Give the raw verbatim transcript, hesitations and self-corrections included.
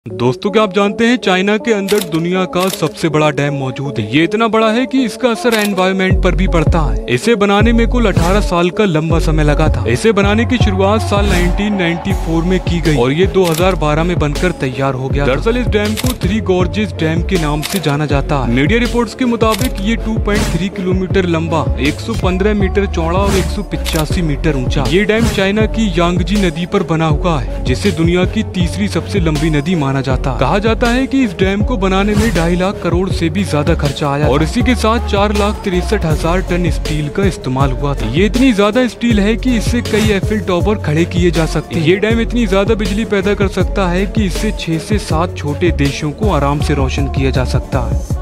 दोस्तों, क्या आप जानते हैं चाइना के अंदर दुनिया का सबसे बड़ा डैम मौजूद है। ये इतना बड़ा है कि इसका असर एनवायरनमेंट पर भी पड़ता है। इसे बनाने में कुल अठारह साल का लंबा समय लगा था। इसे बनाने की शुरुआत साल उन्नीस सौ चौरानवे में की गई और ये दो हज़ार बारह में बनकर तैयार हो गया। दरअसल इस डैम को थ्री गॉर्जेस डैम के नाम से जाना जाता है। मीडिया रिपोर्ट्स के मुताबिक ये दो पॉइंट तीन किलोमीटर लंबा, एक सौ पंद्रह मीटर चौड़ा और एक सौ पिचासी मीटर ऊंचा ये डैम चाइना की यांगजी नदी पर बना हुआ है, जिसे दुनिया की तीसरी सबसे लंबी नदी माना जाता है। कहा जाता है कि इस डैम को बनाने में ढाई लाख करोड़ से भी ज्यादा खर्चा आया और इसी के साथ चार लाख तिरसठ हजार टन स्टील का इस्तेमाल हुआ था। ये इतनी ज्यादा स्टील है कि इससे कई एफिल टावर खड़े किए जा सकते हैं। ये डैम इतनी ज्यादा बिजली पैदा कर सकता है कि इससे छह से सात छोटे देशों को आराम से रोशन किया जा सकता है।